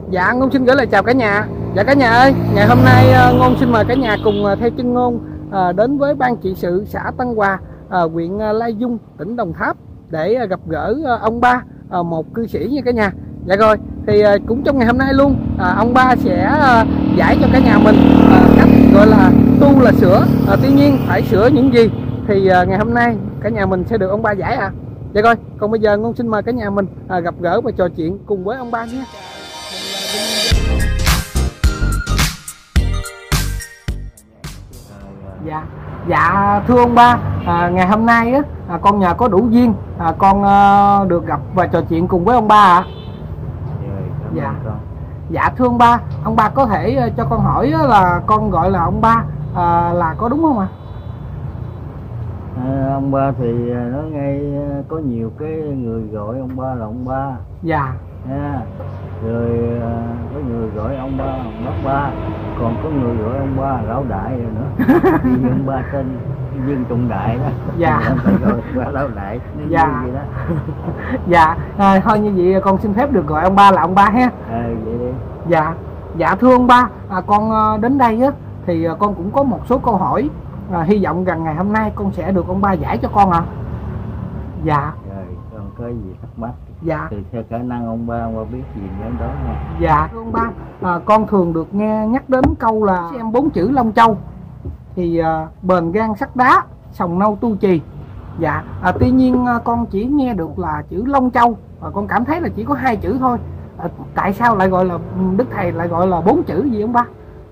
Dạ, Ngôn xin gửi lời chào cả nhà. Dạ cả nhà ơi, ngày hôm nay Ngôn xin mời cả nhà cùng theo chân Ngôn đến với ban trị sự xã Tân Hòa, huyện Lai Vung, tỉnh Đồng Tháp để gặp gỡ ông Ba, một cư sĩ nha cả nhà. Dạ rồi, thì cũng trong ngày hôm nay luôn, ông Ba sẽ giải cho cả nhà mình cách gọi là tu là sửa. Tuy nhiên phải sửa những gì thì ngày hôm nay cả nhà mình sẽ được ông Ba giải ạ. Dạ rồi, còn bây giờ Ngôn xin mời cả nhà mình gặp gỡ và trò chuyện cùng với ông Ba nhé. Dạ thưa ông Ba, ngày hôm nay á, con nhờ có đủ duyên, con được gặp và trò chuyện cùng với ông Ba ạ. Dạ thưa ông Ba có thể cho con hỏi là con gọi là ông Ba là có đúng không ạ? Ông Ba thì nói ngay có nhiều cái người gọi ông Ba là ông Ba. Dạ. Rồi có người gọi ông Ba bác Ba, còn có người gọi ông Ba lão đại rồi nữa. Thì ông Ba tên Dương Trọng Đại đó. Dạ. Phải gọi Ba lão đại. Dạ. Vậy đó. Dạ, thôi như vậy con xin phép được gọi ông Ba là ông Ba ha. Vậy đi. Dạ. Dạ thưa ông Ba, con đến đây á thì con cũng có một số câu hỏi, hy vọng rằng ngày hôm nay con sẽ được ông Ba giải cho con ạ. Dạ. Rồi con có gì thắc mắc dạ thì theo khả năng ông Ba biết gì đến đó nha. Dạ thưa ông Ba, con thường được nghe nhắc đến câu là xem 4 chữ Long Châu thì bền gan sắt đá, sòng nâu tu trì. Dạ, tuy nhiên con chỉ nghe được là chữ Long Châu và con cảm thấy là chỉ có 2 chữ thôi. Tại sao lại gọi là Đức Thầy lại gọi là 4 chữ gì ông Ba?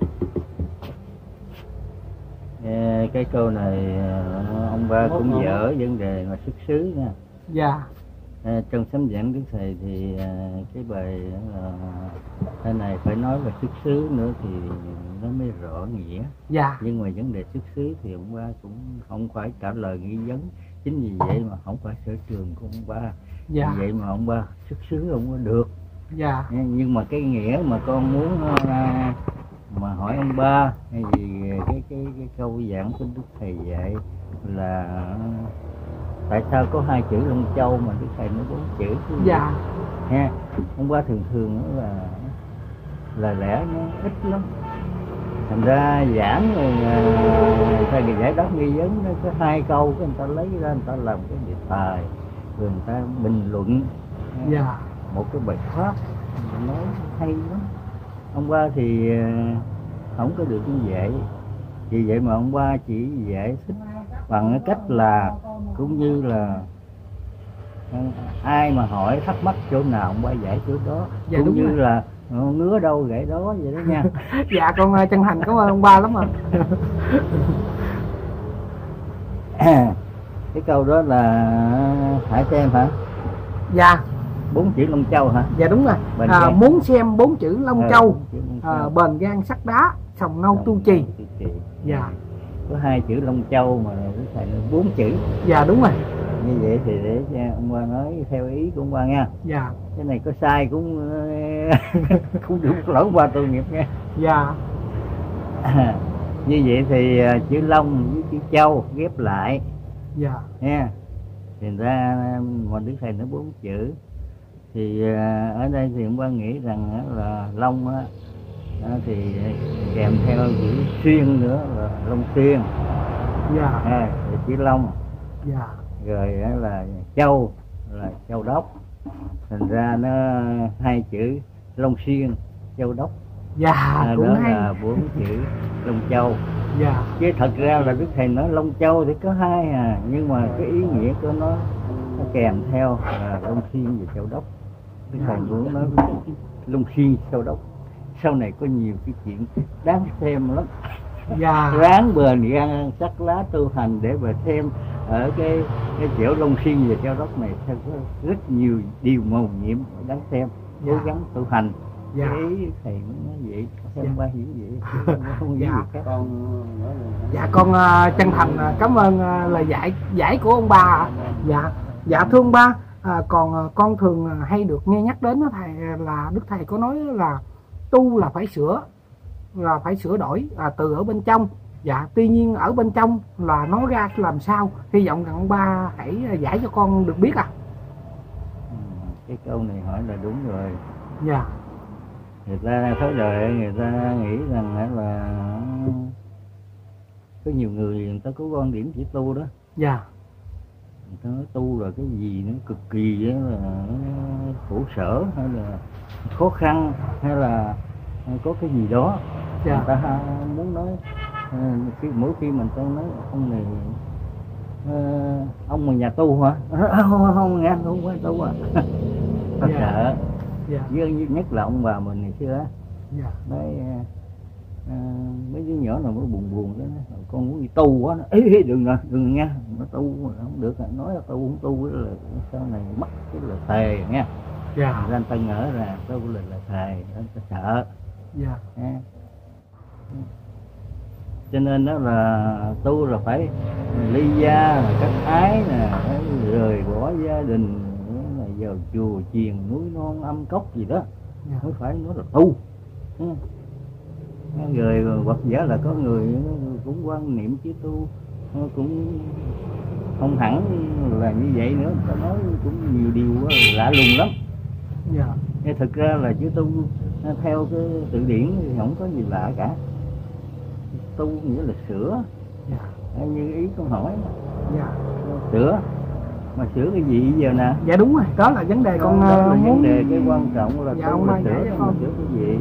Cái câu này ông Ba cũng dở vấn đề mà xuất xứ nha. Dạ. Trong sấm giảng Đức Thầy thì cái bài là cái này phải nói về xuất xứ nữa thì nó mới rõ nghĩa. Dạ. Nhưng mà vấn đề xuất xứ thì ông Ba cũng không phải trả lời nghi vấn. Chính vì vậy mà không phải sở trường của ông Ba. Dạ. Vì vậy mà ông Ba xuất xứ không có được. Dạ. Nhưng mà cái nghĩa mà con muốn mà hỏi ông Ba hay gì cái câu giảng của Đức Thầy dạy là tại sao có 2 chữ Long Châu mà Đức Thầy nói 4 chữ? Dạ. Ha, ông Ba thường là lẽ nó ít lắm, thành ra giảng người ta giải đáp nghi vấn nó có 2 câu cái người ta lấy ra người ta làm cái đề tài rồi người ta bình luận. Dạ. Một cái bài pháp nói hay lắm. Ông Ba thì không có được như vậy, vì vậy mà ông Ba chỉ giải thích bằng cái cách là cũng như là ai mà hỏi thắc mắc chỗ nào ông Ba giải chỗ đó. Dạ, cũng như rồi. Là ngứa đâu gãy đó vậy đó nha. Dạ con chân thành cảm ơn ông Ba lắm ạ. Cái câu đó là Hải xem hả? Dạ. 4 chữ Long Châu hả? Dạ đúng rồi. Muốn xem 4 chữ Long Châu, bền gan sắt đá, sòng nâu tu trì. Dạ. Có 2 chữ Long Châu mà Đức Thầy nói 4 chữ. Dạ đúng rồi. Như vậy thì để ông Ba nói theo ý của ông Ba nha. Dạ. Cái này có sai cũng cũng đúng lỗi qua tội nghiệp nha. Dạ. Như vậy thì chữ Long với chữ Châu ghép lại. Dạ. Nha. Thì ra mà Đức Thầy nói 4 chữ thì ở đây thì ông Ba nghĩ rằng là Long á thì kèm theo chữ Xuyên nữa là Long Xuyên. Dạ. Rồi chữ Long. Dạ. Rồi là Châu là Châu Đốc, thành ra nó 2 chữ Long Xuyên Châu Đốc. Dạ. Cũng đó hay. là 4 chữ Long Châu. Dạ. Chứ thật ra là Đức Thầy nói Long Châu thì có 2 nhưng mà cái ý nghĩa của nó kèm theo là Long Xuyên và Châu Đốc. Đức Thầy muốn nói Long Xuyên Châu Đốc sau này có nhiều cái chuyện đáng xem lắm. Dạ. Ráng bền gan sắt lá tu hành để mà xem ở cái chỗ Long Xuyên và Châu Đốc này sẽ có rất nhiều điều mầu nhiệm đáng xem. Cố gắng tu hành. Dạ. Cái thầy mới nói vậy, xem Ba hiểu vậy, không hiểu gì khác. Dạ con chân thành cảm ơn lời giải của ông Ba. Dạ. Dạ thưa ông Ba, còn con thường hay được nghe nhắc đến đó thầy là Đức Thầy có nói là tu là phải sửa đổi từ ở bên trong. Dạ, tuy nhiên ở bên trong là nó ra làm sao? Hy vọng rằng ông Ba hãy giải cho con được biết ạ. Cái câu này hỏi là đúng rồi. Dạ. người ta thói đời người ta nghĩ rằng là có nhiều người ta có quan điểm chỉ tu đó. Dạ. Người ta nói tu là cái gì nó cực kỳ là khổ sở hay là khó khăn hay là có cái gì đó. Dạ. Người ta muốn nói mỗi khi mình ta nói ông này ông mà nhà tu hả? Không nghe, không phải tu à. Ta Dạ. sợ. Dạ. Nhất là ông bà mình ngày xưa á. Dạ. Nói mấy đứa nhỏ nào mới buồn buồn đó, con muốn đi tu quá, ê đừng nha, nó tu không được, nói là tu không tu là sau này mất cái là thề nha. Dạ. Nên ta ngỡ là tu là thề, nên ta sợ. Dạ. Cho nên đó là tu là phải ly gia, cắt ái nè, rời bỏ gia đình, là vào chùa chiền núi non âm cốc gì đó. Dạ. Mới phải nói là tu. Rồi hoặc giả là có người cũng quan niệm chứ tu cũng không hẳn là như vậy nữa, ta nói cũng nhiều điều lạ lùng lắm. Dạ. Thực ra là chữ tu theo cái từ điển thì không có gì lạ cả. Tu nghĩa là sửa. Dạ. Như ý con hỏi. Dạ. Sửa mà sửa cái gì giờ nè? Dạ đúng rồi, đó là vấn đề con đó là muốn. vấn đề cái quan trọng là Dạ, tu là sửa, mà sửa cái gì?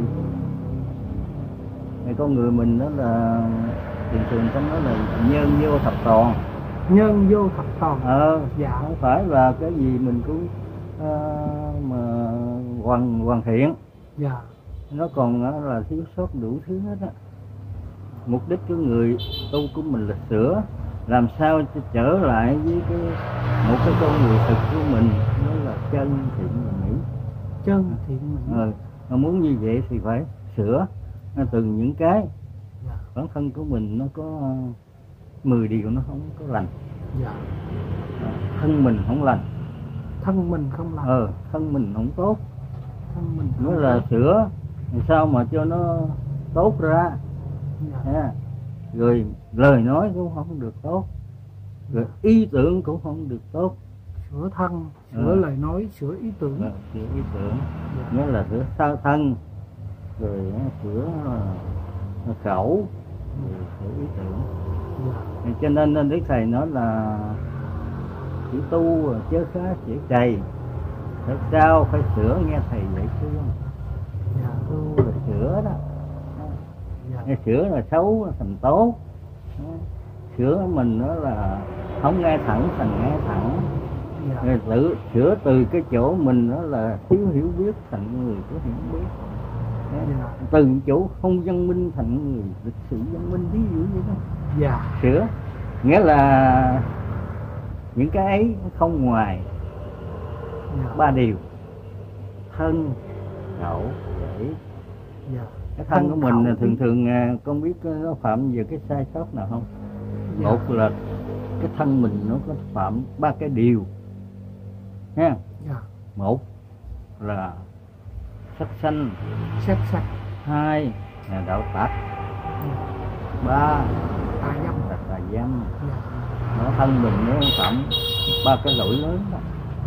Con người mình đó là thường ta nói là nhân vô thập toàn. Nhân vô thập toàn. Dạ. Không phải là cái gì mình cũng mà hoàn thiện. Dạ. Nó còn là thiếu sót đủ thứ hết á. Mục đích của người tu của mình là sửa, làm sao cho trở lại với một cái con người thực của mình, nó là chân thiện mỹ. Chân thiện mỹ. Mà muốn như vậy thì phải sửa từng những cái. Dạ. Bản thân của mình nó có 10 điều nó không có lành. Dạ. Thân mình không lành. Thân mình không lành. Thân mình không tốt. Thân mình mới là sửa làm sao mà cho nó tốt ra. Dạ. Rồi lời nói cũng không được tốt, rồi ý tưởng cũng không được tốt. Sửa thân, sửa lời nói, sửa ý tưởng. Sửa ý tưởng. Dạ. Nghĩa là sửa sao thân, rồi sửa khẩu, rồi sửa ý tưởng. Dạ. Cho nên Đức Thầy nói là chữ tu chớ khá chữ trầy, tại sao phải sửa nghe Thầy dạy xương. Dạ. Tu là sửa đó. Dạ. Sửa là xấu thành tốt. Sửa mình đó là không nghe thẳng thành nghe thẳng. Dạ. Rồi sửa từ cái chỗ mình đó là thiếu hiểu biết thành người có hiểu biết. Dạ. Từ chỗ không văn minh thành người lịch sự văn minh, ví dụ như đó. Dạ. Sửa nghĩa là những cái ấy không ngoài ba điều: thân, khẩu, ý. Dạ. Cái thân của mình thường con biết nó phạm về cái sai sót nào không? Dạ. Một là cái thân mình nó có phạm 3 cái điều nha. Dạ. Một là sát sanh. 2 là đạo tặc. 3 là tà dâm. Dạ. Nó thân mình nó phạm 3 cái lỗi lớn đó.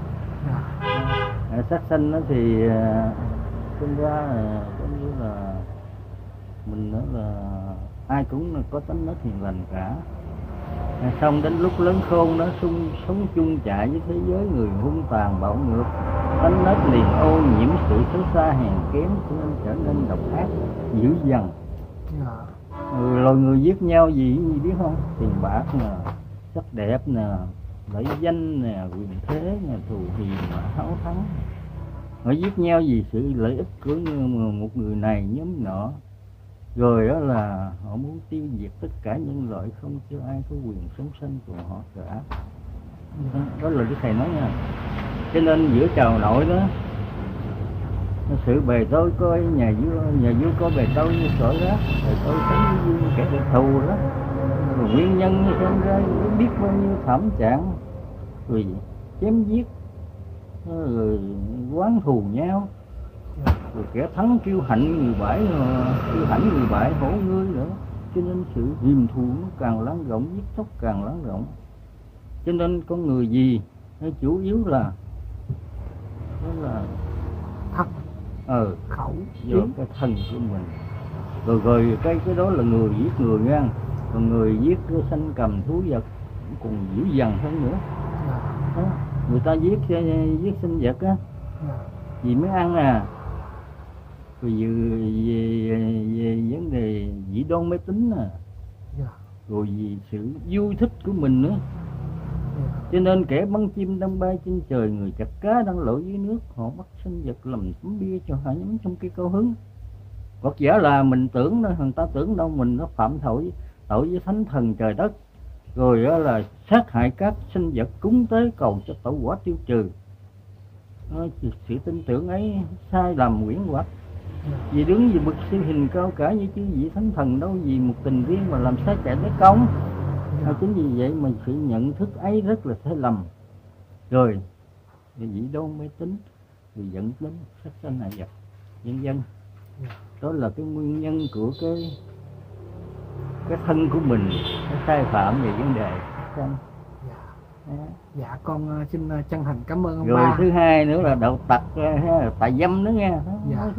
Dạ. Sát sanh nó thì sinh ra giống như là mình đó là ai cũng có tánh nết hiền lành cả. Xong đến lúc lớn khôn nó sống chung chạy với thế giới người hung tàn bạo ngược, tánh nết liền ô nhiễm, sự xấu xa hèn kém nên trở nên độc ác dữ dằn. Loài người giết nhau gì biết không? Tiền bạc nè, sắc đẹp nè, lợi danh nè, quyền thế nè, thù hằn mà háo thắng. Họ giết nhau vì sự lợi ích của một người này nhóm nọ. Rồi đó là họ muốn tiêu diệt tất cả nhân loại, không cho ai có quyền sống sanh của họ cả. Đó là Đức Thầy nói nha. Cho nên giữa chào nội đó, sự bề tôi coi nhà vua coi bề tôi như sỏi rác, bề tôi sống như kẻ địch thù đó. Rồi nguyên nhân sinh ra biết bao nhiêu thảm trạng, rồi chém giết, rồi oán thù nhau. Rồi kẻ thắng kêu hạnh người bại, kêu hãnh người bại hổ ngươi nữa. Cho nên sự hiềm thù nó càng lan rộng, giết chóc càng lan rộng. Cho nên con người gì nó chủ yếu là đó là khẩu do ý. cái thân của mình. Rồi cái đó là người giết người nha, còn người giết cái sanh cầm thú vật còn dữ dằn hơn nữa. Đó. Người ta giết sinh vật á vì mới ăn à, rồi về vấn đề dĩ đoan mê tín à, rồi vì sự vui thích của mình nữa. Cho nên kẻ bắn chim đang bay trên trời, người chặt cá đang lội dưới nước, họ bắt sinh vật làm tấm bia cho họ nhắm trong cái cao hứng. Hoặc giả là mình tưởng đâu, người ta tưởng đâu mình nó phạm tội với thánh thần trời đất, rồi đó là sát hại các sinh vật cúng tế cầu cho tẩu quả tiêu trừ. Sự tin tưởng ấy sai lầm quyển hoặc, vì đứng vì bậc siêu hình cao cả như chư vị thánh thần đâu vì một tình riêng mà làm sai kẻ đấy công. Chính vì vậy mà sự nhận thức ấy rất là sai lầm, rồi dĩ đoan mê tín, rồi dẫn đến sát sanh hại vật nhân dân. Đó là cái nguyên nhân của cái thân của mình nó sai phạm về vấn đề sát sanh. Dạ con xin chân thành cảm ơn ông rồi ba. Thứ hai nữa là đạo tặc, tà dâm nữa nha. Dạ.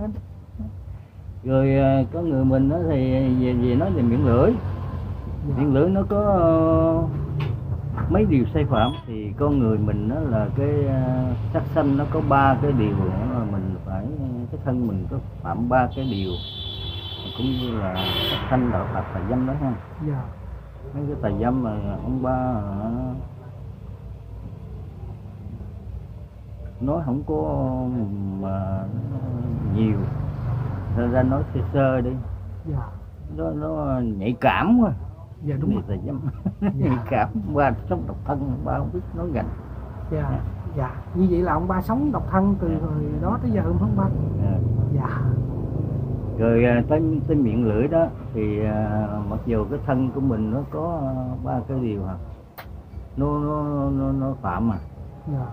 Rồi có người mình đó thì về nói về miệng lưỡi. Miệng lưỡi nó có mấy điều sai phạm, thì con người mình đó là cái sát sanh nó có 3 cái điều mà mình phải, cái thân mình có phạm 3 cái điều, cũng như là sát sanh, đạo tặc, tà dâm đó ha. Dạ. Mấy cái tà dâm mà ông ba nói không có mà nhiều, ra nói sơ sơ đi. Dạ. Nó nhạy cảm quá. Dạ đúng rồi. Tà dâm. Nhạy cảm, ba sống độc thân, ba không biết nói gành. Dạ. Dạ. Như vậy là ông ba sống độc thân từ hồi đó tới giờ không ba? Dạ. Rồi tới miệng lưỡi đó thì mặc dù cái thân của mình nó có 3 cái điều hả, nó phạm mà. Dạ.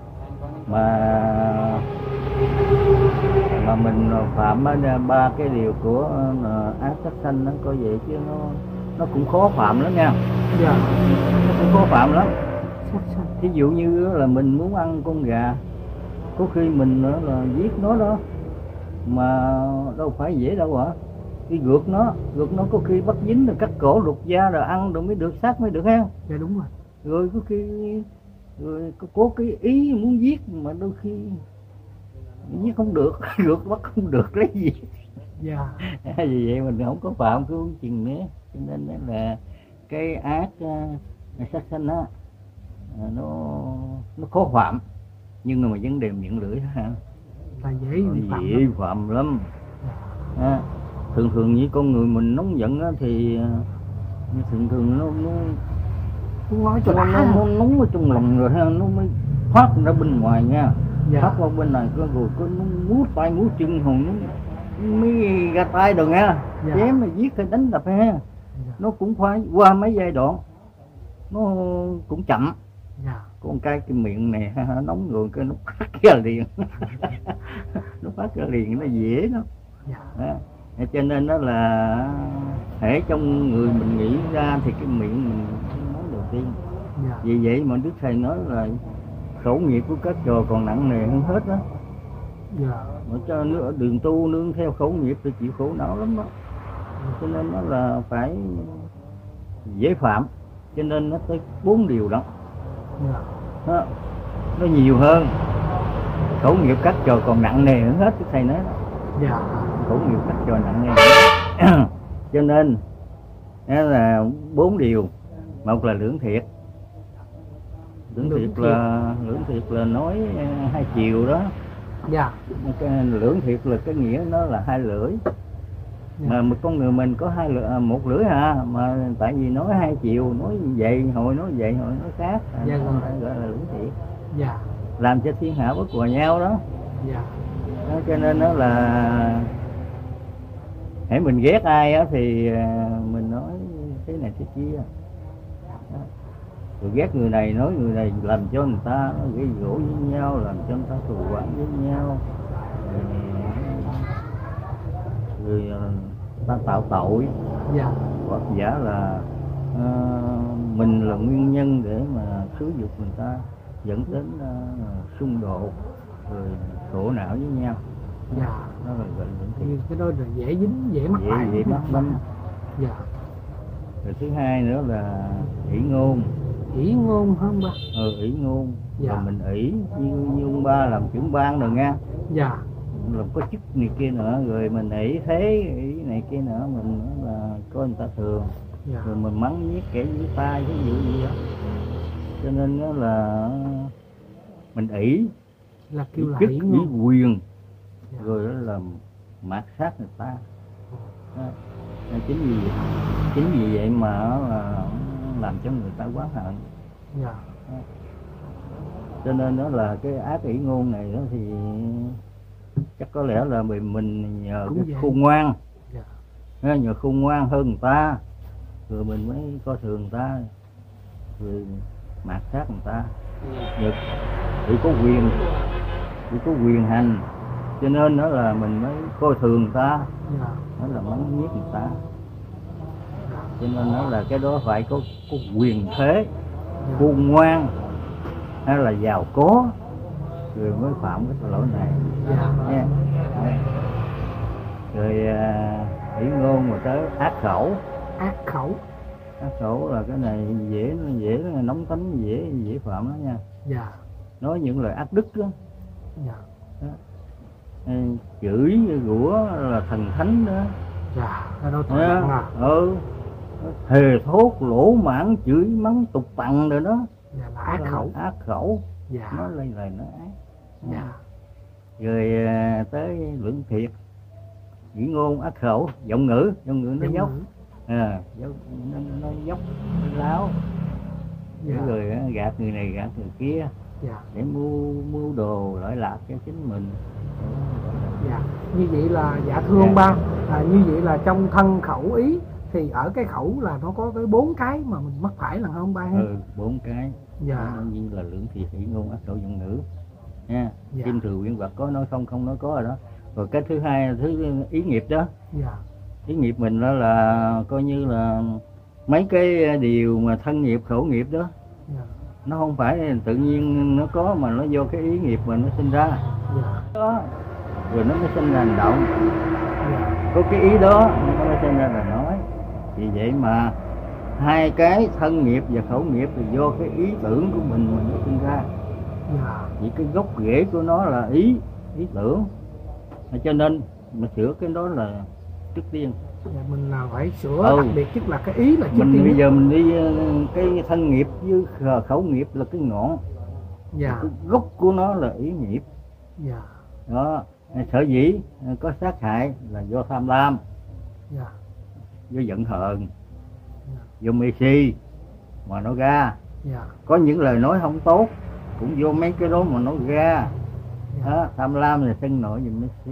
Mà mình phạm 3 cái điều của ác sát sanh nó có vậy chứ nó cũng khó phạm lắm nha. Dạ. Nó cũng khó phạm lắm. Thí dụ như là mình muốn ăn con gà, có khi mình là giết nó đó, mà đâu phải dễ đâu hả. Đi gượt nó có khi bắt dính rồi cắt cổ lột da rồi ăn rồi mới được, xác mới được ha. Dạ đúng rồi. Rồi có khi rồi có cái ý muốn giết mà đôi khi giết không được, gượt bắt không được lấy gì. Dạ. Vì vậy mình không có phạm cái chừng nữa, cho nên đó là cái ác sát sanh á, nó khó phạm, nhưng mà vấn đề miệng lưỡi ha là dễ phạm lắm. Thường như con người mình nóng giận á, thì thường nó nói cho nó nóng ở trong lòng rồi ha, nó mới thoát ra bên ngoài nha. Dạ. Thoát qua bên này rồi nó múa tay múa chân hồn, nó mới ra tay rồi nha. Dạ. Chém mà giết hay đánh đập ha. Dạ. Nó cũng phải qua mấy giai đoạn, nó cũng chậm. Dạ. Con cái miệng này nóng rồi cái nó phát ra liền. Nó phát ra liền, nó dễ lắm. Dạ. Cho nên đó là hễ trong người mình nghĩ ra thì cái miệng mình nói đầu tiên. Dạ. Vì vậy mà Đức Thầy nói là khẩu nghiệp của các trò còn nặng nề hơn hết đó. Dạ. Mà cho đường tu nương theo khẩu nghiệp thì chịu khổ não lắm đó. Cho nên nó là phải dễ phạm, cho nên nó tới 4 điều đó. Dạ. Nó nhiều hơn. Khẩu nghiệp các trò còn nặng nề hơn hết, Đức Thầy nói đó. Dạ. Khẩu nghiệp các trò nặng nề. Cho nên đó là 4 điều. Một là lưỡng thiệt. Lưỡng thiệt là nói hai chiều đó. Dạ. Lưỡng thiệt là cái nghĩa nó là hai lưỡi. Dạ. Mà một con người mình có một lưỡi hả, mà tại vì nói hai chiều, nói vậy hồi nói vậy hồi nói khác. Dạ, gọi là lưỡng thiệt. Dạ. Làm cho thiên hạ bất hòa nhau đó. Dạ. Đó, cho nên đó là hãy mình ghét ai á thì mình nói thế này thế kia. Đó. Rồi ghét người này nói người này làm cho người ta gây gỗ với nhau, làm cho người ta thù oán với nhau, rồi ta tạo tội. Dạ. Hoặc giả là mình là nguyên nhân để mà xúi dục người ta, dẫn đến xung đột rồi khổ não với nhau. Dạ. Nó là gọi là lưỡng thiệt. Như cái đó là dễ dính, dễ mắc phải. Dễ mắc lắm. Dạ. Rồi thứ hai nữa là ỷ ngôn. Ỷ ngôn không ba? Ỷ ngôn. Dạ. Rồi mình ỷ như ông ba làm trưởng ban rồi nha. Dạ. Làm có chức này kia nữa, rồi mình ỷ thế ỷ này kia nữa, mình nói là có người ta thường. Dạ. Rồi mình mắng nhiếc kẻ dưới tay cái vụ gì đó, cho nên đó là mình ỷ Là kêu là chức ỷ ỷ ngôn. quyền. Dạ. Rồi đó là mạt sát người ta đó. Chính vì vậy mà là làm cho người ta quá hận. Dạ. Đó. Cho nên đó là cái ác ỷ ngôn này đó thì chắc có lẽ là mình nhờ Cũng cái vậy. khôn ngoan. Dạ. Nhờ khôn ngoan hơn người ta rồi mình mới coi thường người ta, rồi mạt sát người ta. Nhờ chỉ có quyền hành, cho nên đó là mình mới coi thường người ta. Dạ. Đó là mắng nhiếc người ta. Dạ. Cho nên đó là cái đó phải có quyền thế, Dạ. khôn ngoan hay là giàu có rồi mới phạm cái lỗi này. Dạ. Nha. Rồi ỷ ngôn mà tới ác khẩu. Ác khẩu. Ác khẩu là cái này dễ nóng tính, dễ phạm đó nha. Dạ. Nói những lời ác đức đó. Dạ. Đó. Chửi rủa là thần thánh đó. Dạ. Cái đó tội nặng à. Thề thốt lỗ mãn chửi mắng tục tằn rồi đó. Dạ, là ác khẩu. Ác khẩu. Dạ. Nói lên lời nói ác. Dạ. Rồi tới lưỡng thiệt. Ỷ ngôn ác khẩu, giọng ngữ nó dốc. Nó dốc, nó láo. Dạ. Rồi gạt người này gạt người kia. Dạ. Để mưu đồ lợi lạc cho chính mình. Dạ. Như vậy là dạ thưa ông ba, như vậy là trong thân khẩu ý thì ở cái khẩu là nó có tới 4 cái mà mình mắc phải là không ba? 4 cái. Dạ. Nó như là lưỡng thiệt, ỷ ngôn ác khẩu, giọng ngữ nha. Dạ. Kim thừa quyển vật có nói không nói có rồi đó. Rồi cái thứ hai là thứ ý nghiệp đó. Dạ. Ý nghiệp mình đó là coi như là mấy cái điều mà thân nghiệp khẩu nghiệp đó. Dạ. Nó không phải tự nhiên nó có, mà nó do cái ý nghiệp mà nó sinh ra. Dạ. Đó. Rồi nó mới sinh ra hành động. Dạ. Có cái ý đó nó mới sinh ra là nói. Vì vậy mà hai cái thân nghiệp và khẩu nghiệp thì do cái ý tưởng của mình nó sinh ra. Dạ. Vì cái gốc rễ của nó là ý tưởng. Cho nên mà sửa cái đó là trước tiên. Dạ, mình là phải sửa đặc biệt, tức là cái ý là trước mình tiên. Bây giờ mình đi cái thân nghiệp với khẩu nghiệp là cái ngọn. Dạ. Cái gốc của nó là ý nghiệp. Dạ. Đó, sở dĩ có sát hại là do tham lam. Dạ. Do giận hờn. Dạ. Do mê si mà nó ra. Dạ. Có những lời nói không tốt cũng vô mấy cái đó mà nó ra. Dạ. Đó, tham lam là sân nổi và mê si.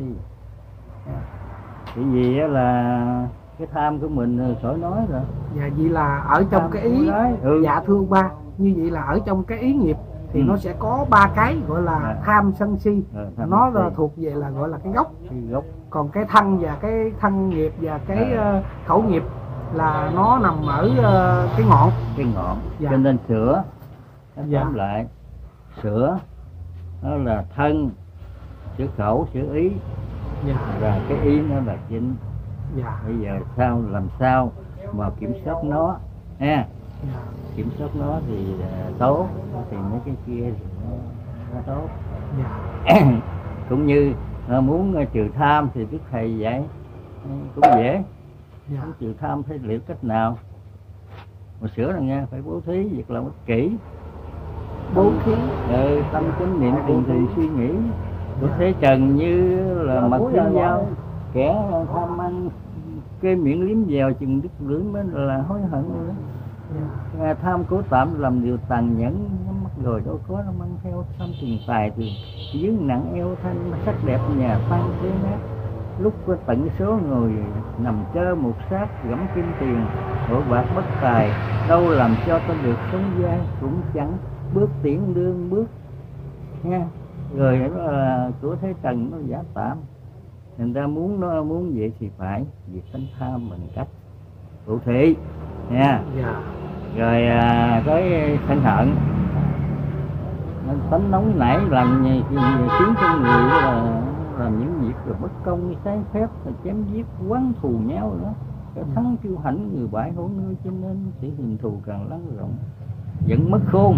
Bởi vì là cái tham của mình khỏi nói rồi. Dạ, vậy là ở trong Tham cái ý. Dạ thưa ba, như vậy là ở trong cái ý nghiệp thì nó sẽ có 3 cái gọi là tham sân si. Nó là thuộc về là gọi là cái gốc. Còn cái thân và cái thân nghiệp và cái khẩu nghiệp là nó nằm ở cái ngọn. Dạ. Cho nên sửa tóm lại, sửa nó là thân, sửa khẩu, sửa ý. Dạ. Và cái ý nó là chính. Dạ. Bây giờ làm sao mà kiểm soát nó ha. Dạ. Kiểm soát nó thì tốt, thì mấy cái kia thì nó tốt. Dạ. Cũng như muốn trừ tham thì Đức Thầy dạy cũng dễ. Dạ. Muốn trừ tham phải liệu cách nào mà sửa là nghe, phải bố thí việc làm ích kỷ, bố thí, tâm chánh niệm thường suy nghĩ. Của thế trần như là mật liếm dao, kẻ tham ăn cái miệng liếm dao chừng đứt lưỡi mới là hối hận rồi đó. Tham cố tạm làm điều tàn nhẫn, nhắm mắt rồi đâu có nó mang theo tham tiền tài thì dướng nặng eo thanh, sắc đẹp nhà tan thế nát. Lúc có tận số người nằm chơ một xác gẫm kim tiền, hộ bạc bất tài, đâu làm cho ta được sống dai, cũng chẳng bước tiễn đương bước nha. Rồi đó là của thế trần nó giả tạm. Người ta muốn vậy thì phải việc tánh tham mình cách cụ thị nha. Dạ. Rồi tới sân hận, tánh nóng nảy làm khiến cho người làm những việc rồi bất công trái phép, rồi chém giết quán thù nhau nữa, cái thắng kiêu hãnh người bãi hổ ngươi, cho nên sẽ hình thù càng lan rộng, giận mất khôn.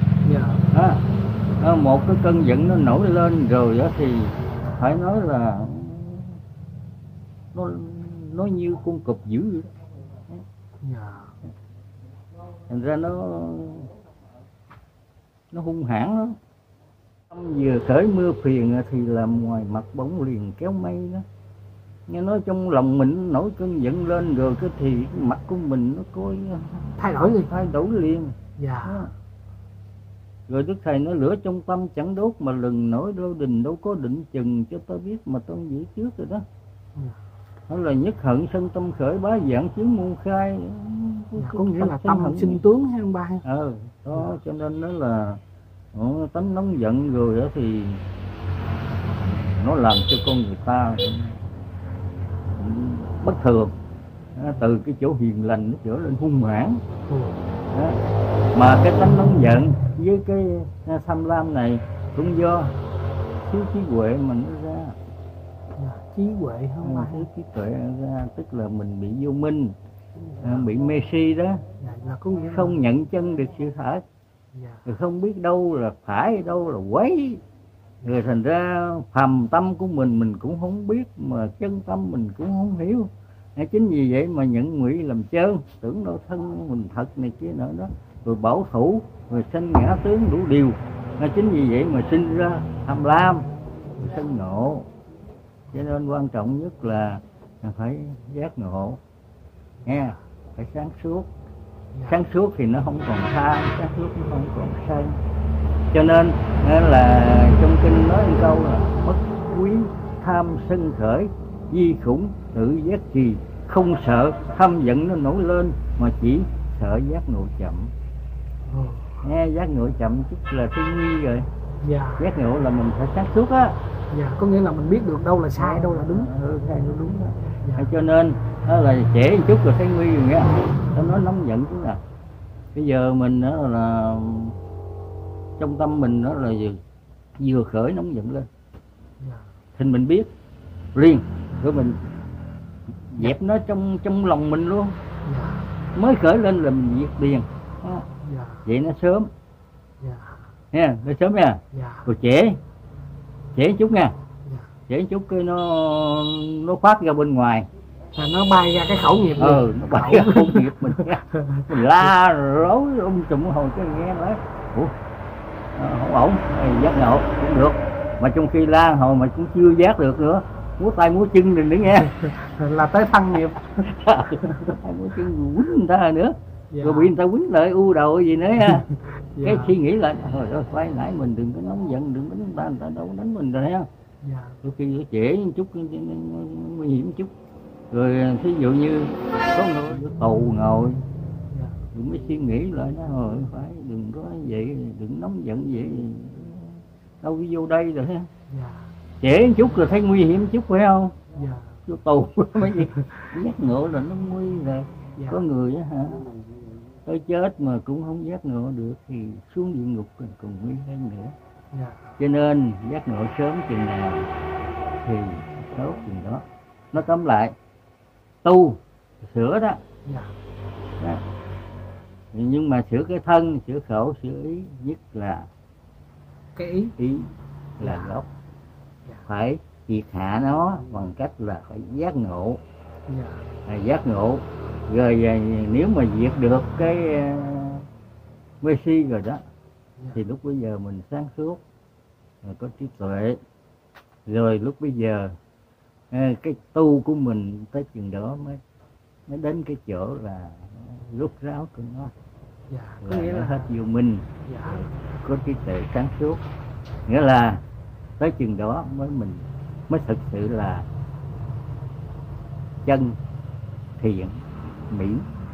Một cái cơn giận nó nổi lên rồi đó thì phải nói là nó như con cọp dữ vậy đó. Thành ra nó hung hãn lắm. Vừa khởi mưa phiền thì làm ngoài mặt bỗng liền kéo mây đó. Nghe nói trong lòng mình nổi cơn giận lên rồi cái thì mặt của mình nó coi thay đổi liền. Rồi Đức Thầy nói lửa trong tâm chẳng đốt mà lừng nổi đô đình, đâu có định chừng cho ta biết mà tôi giữ trước rồi đó. Đó là nhất hận sân tâm khởi, bá dạng chứng môn khai. Có nghĩa là tâm sinh tướng hay không ba? Đó cho nên nó là tánh nóng giận rồi đó thì nó làm cho con người ta bất thường, từ cái chỗ hiền lành nó trở lên hung hãn. Mà cái tánh nóng giận với cái tham lam này cũng do thiếu trí huệ mà nó ra. Trí huệ không phải? Thiếu trí tuệ ra, tức là mình bị vô minh, bị mê si đó, không nhận chân được sự thật, rồi không biết đâu là phải, đâu là quấy, rồi thành ra phàm tâm của mình cũng không biết, mà chân tâm mình cũng không hiểu. Chính vì vậy mà nhận ngụy làm trơn, tưởng đâu thân mình thật này kia nọ đó, rồi bảo thủ, rồi sanh ngã tướng đủ điều. Chính vì vậy mà sinh ra tham lam, sân nộ. Cho nên quan trọng nhất là phải giác ngộ, nghe, phải sáng suốt. Sáng suốt thì nó không còn tham, sáng suốt nó không còn sân. Cho nên là trong kinh nói một câu là bất quý tham sân khởi, di khủng tự giác trì, không sợ tham giận nó nổi lên mà chỉ sợ giác ngộ chậm. Nghe, giác ngộ chậm chút là thiên nguy rồi. Giác ngộ là mình phải sáng suốt á. Có nghĩa là mình biết được đâu là sai, đâu là đúng. Sai đâu đúng đó. Cho nên đó là trễ một chút rồi thấy nguy rồi nghe. Nó nóng giận chứ nào. Bây giờ mình đó là trong tâm mình đó là vừa khởi nóng giận lên thì mình biết liền, rồi mình dẹp nó trong lòng mình luôn. Mới khởi lên là mình diệt liền. Vậy nó sớm nha, nó sớm nha. Rồi trễ chút nha, trễ chút cái nó phát ra bên ngoài, nó bay ra cái khẩu nghiệp. Nó bay ra khẩu nghiệp mình la rối trùm hồi cái nghe nói không ổn, giác ngộ cũng được, mà trong khi la hồi mà cũng chưa giác được nữa, múa tay múa chân đừng nghe là tới thân nghiệp. Múa chân quýnh người ta nữa, rồi bị người ta quýnh lại đầu gì nữa ha. Cái suy nghĩ lại rồi phải nãy mình đừng có nóng giận, đừng có đánh người ta đâu đánh mình rồi ha. Đôi khi nó trễ một chút nguy hiểm chút. Rồi thí dụ như có người tù ngồi đừng mới suy nghĩ lại nó rồi phải đừng có vậy, đừng nóng giận vậy, đâu có vô đây rồi ha. Trễ một chút rồi thấy nguy hiểm chút phải không? Vô tù mấy gì giác ngộ là nó nguy rồi. Có người á hả, tới chết mà cũng không giác ngộ được thì xuống địa ngục còn nguy hơn nữa. Cho nên giác ngộ sớm chừng nào thì tốt chừng đó. Nó tóm lại tu sửa đó. Nhưng mà sửa cái thân, sửa khẩu, sửa ý, nhất là cái ý là gốc. Phải triệt hạ nó bằng cách là phải giác ngộ. Giác ngộ rồi nếu mà diệt được cái mê si rồi đó thì lúc bây giờ mình sáng suốt, có trí tuệ, rồi lúc bây giờ cái tu của mình tới chừng đó mới đến cái chỗ là rút ráo của nó. Có nghĩa là hết vô minh, có trí tuệ sáng suốt, nghĩa là tới chừng đó mình mới thực sự là chân thiện mỹ.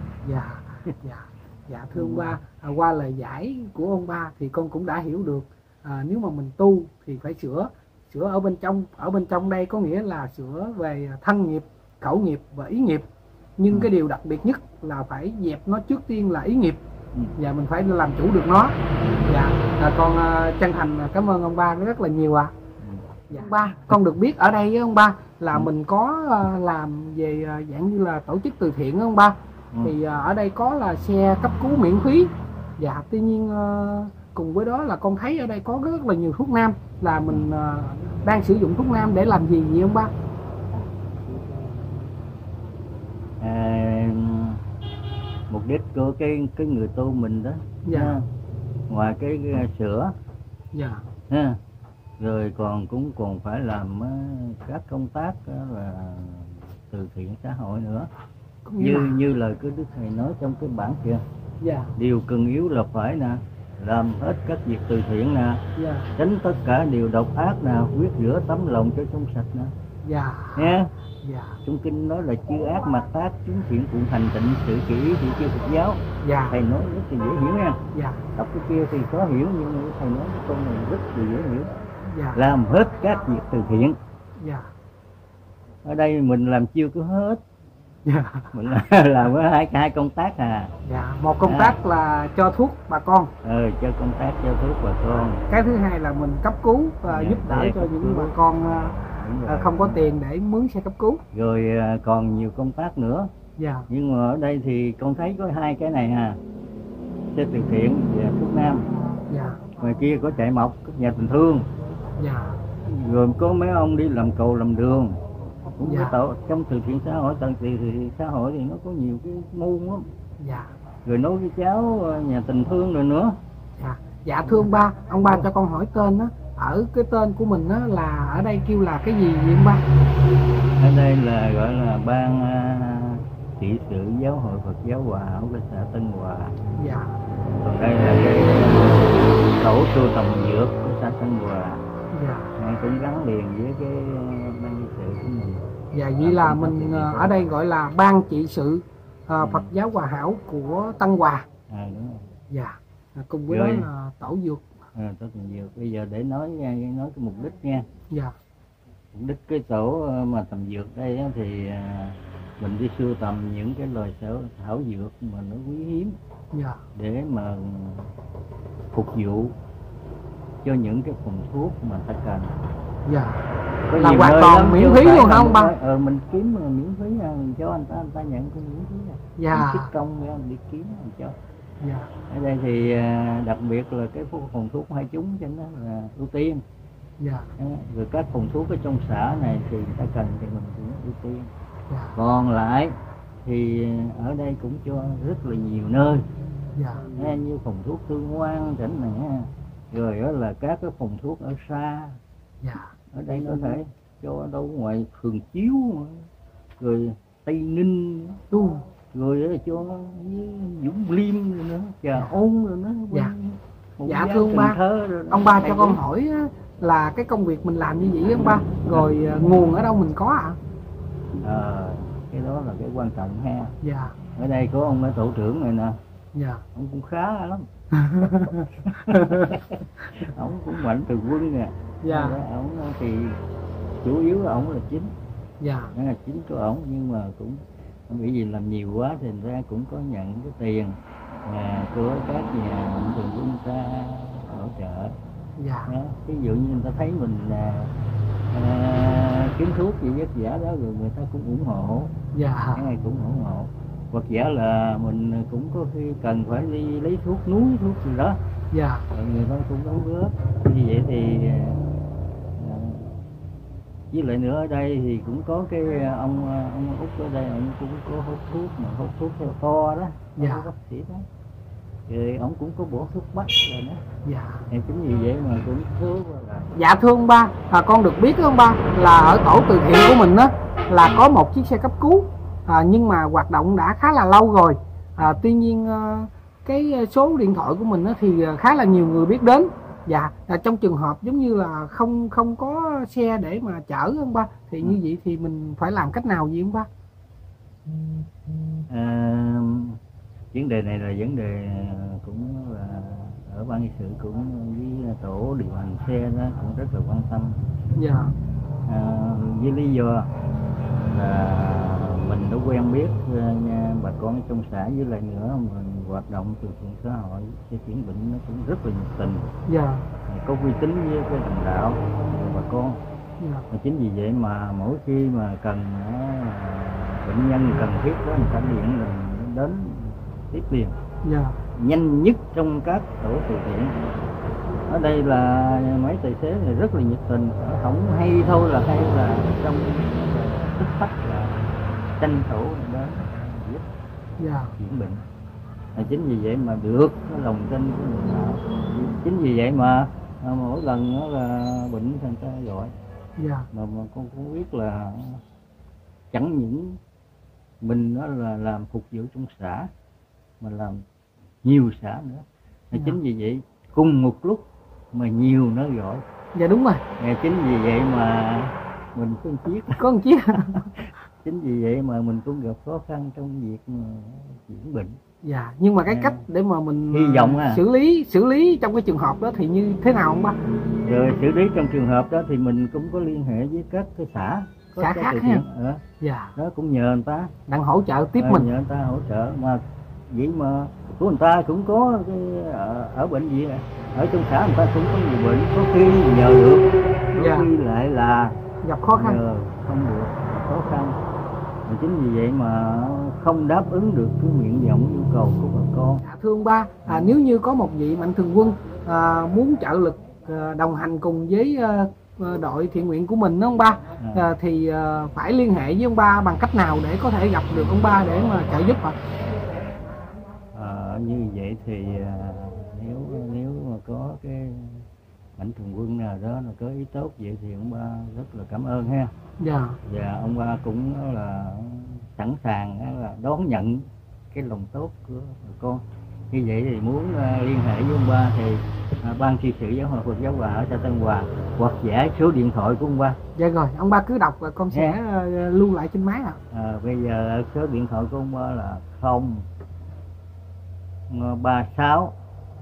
Dạ thưa ông ba, qua lời giải của ông ba thì con cũng đã hiểu được nếu mà mình tu thì phải sửa ở bên trong. Ở bên trong đây có nghĩa là sửa về thân nghiệp, khẩu nghiệp và ý nghiệp. Nhưng cái điều đặc biệt nhất là phải dẹp nó trước tiên là ý nghiệp. Và mình phải làm chủ được nó. Con chân thành cảm ơn ông ba rất là nhiều ạ. Dạ. Ba, con được biết ở đây ông ba là mình có làm về dạng như là tổ chức từ thiện ông ba. Thì ở đây có là xe cấp cứu miễn phí. Dạ, tuy nhiên cùng với đó là con thấy ở đây có rất là nhiều thuốc nam, là mình đang sử dụng thuốc nam để làm gì vậy ông ba? Mục đích của cái người tu mình đó, Dạ. ngoài cái sữa, Dạ. rồi cũng còn phải làm các công tác là từ thiện xã hội nữa, như lời của Đức Thầy nói trong cái bản kia. Dạ. Điều cần yếu là phải làm hết các việc từ thiện Dạ. tránh tất cả điều độc ác quyết rửa tấm lòng cho trong sạch Dạ. Nghe? Dạ. Trong kinh nói là chư ác mặt tác chúng thiện cùng hành tịnh sự kỷ ý thì chưa Phật giáo. Dạ. Thầy nói rất là dễ hiểu nha. Dạ. Đọc cái kia thì khó hiểu, nhưng thầy nói cái câu này rất là dễ hiểu. Dạ. Làm hết các việc từ thiện. Dạ. Ở đây mình làm chưa có hết. Dạ. Mình làm có hai công tác Dạ. Một công tác là cho thuốc bà con. Cho công tác cho thuốc bà con. Cái thứ hai là mình cấp cứu và giúp đỡ cho những bà con không có tiền để mướn xe cấp cứu. Rồi còn nhiều công tác nữa. Dạ. Nhưng mà ở đây thì con thấy có hai cái này xe từ thiện và thuốc nam. Dạ. Ngoài kia có chạy mộc, có nhà tình thương. Dạ. Rồi có mấy ông đi làm cầu làm đường. Cũng Dạ. có tổ trong từ thiện xã hội, từ thiện xã hội thì nó có nhiều cái môn lắm. Dạ. Rồi nói với cháu nhà tình thương rồi nữa. Dạ. Dạ thưa ông ba cho con hỏi tên đó. Ở cái tên của mình á là ở đây kêu là cái gì vậy ông ba? Ở đây là gọi là ban trị sự giáo hội Phật giáo Hòa Hảo của xã Tân Hòa. Dạ. Còn đây là cái tổ tu tầm dược của xã Tân Hòa. Dạ. Cũng gắn liền với cái ban trị sự của mình. Dạ, vậy là mình ở đây gọi là ban trị sự Phật giáo Hòa Hảo của Tân Hòa. Đúng rồi. Dạ. Cùng với đó là tổ dược. Tổ tầm dược. Bây giờ để nói cái mục đích nha. Dạ. Mục đích cái tổ mà tầm dược đây thì mình đi sưu tầm những cái loài thảo dược mà nó quý hiếm. Dạ. Để mà phục vụ cho những cái phòng thuốc mà ta cần. Dạ. Có là hoàn toàn miễn phí luôn không ba? Mình kiếm miễn phí mình cho anh ta nhận cũng miễn phí Dạ. Mình công ra mình đi kiếm mình cho. Dạ. Ở đây thì đặc biệt là cái phòng thuốc hai chúng cho nó là ưu tiên. Dạ. Rồi các phòng thuốc ở trong xã này thì người ta cần thì mình cũng ưu tiên. Dạ. Còn lại thì ở đây cũng cho rất là nhiều nơi. Dạ. Như phòng thuốc Thương Ngoan tỉnh này, rồi đó là các cái phòng thuốc ở xa. Dạ. Ở đây có thể cho đâu ngoài Thường Chiếu, rồi Tây Ninh, rồi đó cho Dũng Liêm rồi nữa, Trà Ôn rồi nữa. Dạ. Dạ thưa ông ba, ông ba cho con hỏi là cái công việc mình làm như vậy ông ba, rồi nguồn ở đâu mình có ạ? Cái đó là cái quan trọng ha. Dạ. Ở đây có ông ở tổ trưởng này nè. Dạ. Ông cũng khá lắm. Ông cũng mạnh từ quân nè. Dạ. Ông thì chủ yếu là ông là chính. Dạ. Đó là chính của ông, nhưng mà cũng bởi vì làm nhiều quá thì ra cũng có nhận cái tiền của các nhà mạnh thường quân ta hỗ trợ. Dạ. Ví dụ như người ta thấy mình kiếm thuốc gì vất vả đó rồi người ta cũng ủng hộ. Dạ. Cái này cũng ủng hộ. Hoặc giả là mình cũng có khi cần phải đi lấy thuốc núi, thuốc gì đó. Dạ. Rồi người ta cũng đóng góp. Như vậy thì với lại nữa ở đây thì cũng có cái ông Út ở đây, ông cũng có hút thuốc mà hút thuốc theo to đó. Dạ. Bác sĩ đó. Rồi ông cũng có bổ thuốc bắc rồi đó. Dạ. Thì chính vì vậy mà cũng thuốc là... Dạ thưa ông ba, con được biết ông ba là ở tổ từ thiện của mình á là có một chiếc xe cấp cứu, nhưng mà hoạt động đã khá là lâu rồi. Tuy nhiên cái số điện thoại của mình á thì khá là nhiều người biết đến. Dạ, trong trường hợp giống như là không có xe để mà chở ông ba thì như vậy thì mình phải làm cách nào gì ông ba? Vấn đề này là vấn đề cũng là ở ban nghị sự cũng với tổ điều hành xe đó cũng rất là quan tâm. Dạ. Với lý do là mình đã quen biết nha, bà con ở trong xã, với lại nữa mình hoạt động từ thiện xã hội xe chuyển bệnh nó cũng rất là nhiệt tình. Dạ. Có uy tín với cái đồng đạo bà con. Chính vì vậy mà mỗi khi mà cần bệnh nhân cần thiết đó, người ta điện là đến tiếp liền. Nhanh nhất trong các tổ từ thiện. Ở đây là mấy tài xế này rất là nhiệt tình, không hay thôi là hay là trong tích tắc là tranh thủ đó giúp chuyển bệnh. Chính vì vậy mà được cái lòng tin của người nào. Chính vì vậy mà mỗi lần đó là bệnh thành ta gọi. Mà con cũng biết là chẳng những mình đó là làm phục vụ trong xã mà làm nhiều xã nữa. Chính vì vậy cùng một lúc mà nhiều nó gọi. Đúng rồi. Chính vì vậy mà mình có một chiếc. Chính vì vậy mà mình cũng gặp khó khăn trong việc chuyển bệnh. Nhưng mà cái cách để mà mình hy vọng xử lý trong cái trường hợp đó thì như thế nào ông ba? Rồi xử lý trong trường hợp đó thì mình cũng có liên hệ với các cái xã khác ha. Đó cũng nhờ người ta đang hỗ trợ tiếp mình. Nhờ người ta hỗ trợ mà vậy mà của người ta cũng có cái, ở bệnh viện ở trong xã người ta cũng có nhiều bệnh, có khi nhờ được, có khi lại là gặp khó khăn, nhờ không được, khó khăn. Và chính vì vậy mà không đáp ứng được cái nguyện vọng nhu cầu của bà con. Thưa ông ba, nếu như có một vị mạnh thường quân muốn trợ lực đồng hành cùng với đội thiện nguyện của mình đó ông ba, thì phải liên hệ với ông ba bằng cách nào để có thể gặp được ông ba để mà trợ giúp ạ? Như vậy thì nếu mà có cái mạnh thường quân nào đó là có ý tốt vậy thì ông ba rất là cảm ơn ha. Và ông ba cũng là sẵn sàng là đón nhận cái lòng tốt của bà con. Như vậy thì muốn liên hệ với ông ba thì ban trị sự giáo hội Phật giáo Hòa ở xã Tân Hòa hoặc giải số điện thoại của ông ba. Rồi, ông ba cứ đọc và con sẽ lưu lại trên máy ạ. Bây giờ số điện thoại của ông ba là 036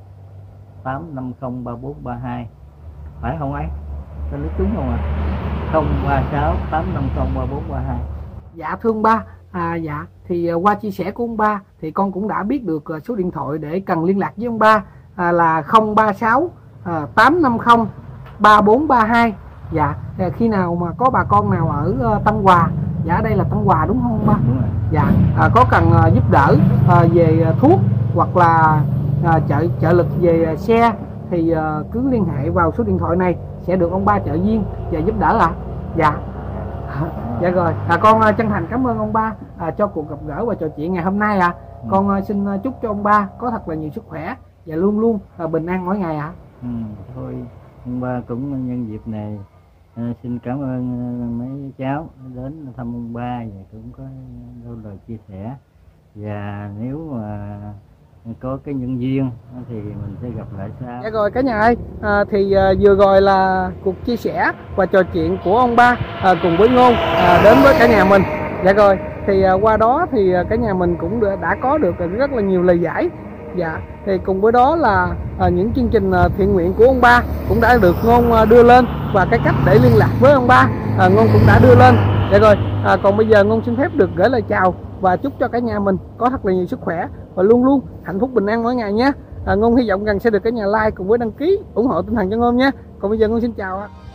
850 3432. Phải không ấy? Có nói trúng không ạ? 036 850 3432. Dạ thưa ông ba, thì qua chia sẻ của ông ba thì con cũng đã biết được số điện thoại để cần liên lạc với ông ba là 036 850 3432. Khi nào mà có bà con nào ở Tân Hòa, đây là Tân Hòa đúng không ông ba? Đúng rồi. Có cần giúp đỡ về thuốc hoặc là trợ lực về xe thì cứ liên hệ vào số điện thoại này sẽ được ông ba trợ viên và giúp đỡ ạ. Rồi, con chân thành cảm ơn ông ba cho cuộc gặp gỡ và trò chuyện ngày hôm nay ạ. Con xin chúc cho ông ba có thật là nhiều sức khỏe và luôn luôn bình an mỗi ngày ạ. Thôi, ông ba cũng nhân dịp này xin cảm ơn mấy cháu đến thăm ông ba và cũng có đôi lời chia sẻ. Và nếu mà có cái nhân duyên thì mình sẽ gặp lại sau. Rồi cả nhà ơi, thì vừa rồi là cuộc chia sẻ và trò chuyện của ông ba cùng với Ngôn đến với cả nhà mình. Rồi, thì qua đó thì cả nhà mình cũng đã có được rất là nhiều lời giải. Thì cùng với đó là những chương trình thiện nguyện của ông ba cũng đã được Ngôn đưa lên, và cái cách để liên lạc với ông ba Ngôn cũng đã đưa lên. Rồi, còn bây giờ Ngôn xin phép được gửi lời chào và chúc cho cả nhà mình có thật là nhiều sức khỏe và luôn luôn hạnh phúc bình an mỗi ngày nhé. Ngôn hy vọng rằng sẽ được cả nhà like cùng với đăng ký ủng hộ tinh thần cho Ngôn nhé. Còn bây giờ Ngôn xin chào ạ.